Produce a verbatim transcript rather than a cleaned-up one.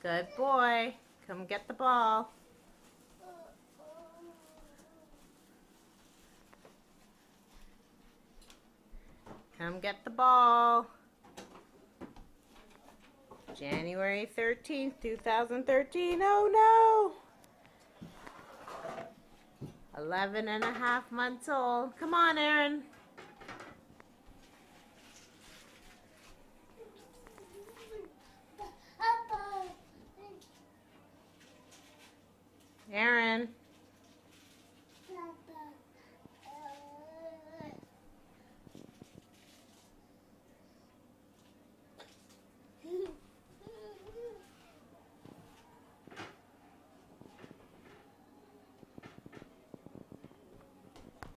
Good boy. Come get the ball. Come get the ball. January thirteenth, two thousand thirteen. Oh no! eleven and a half months old. Come on, Aaron.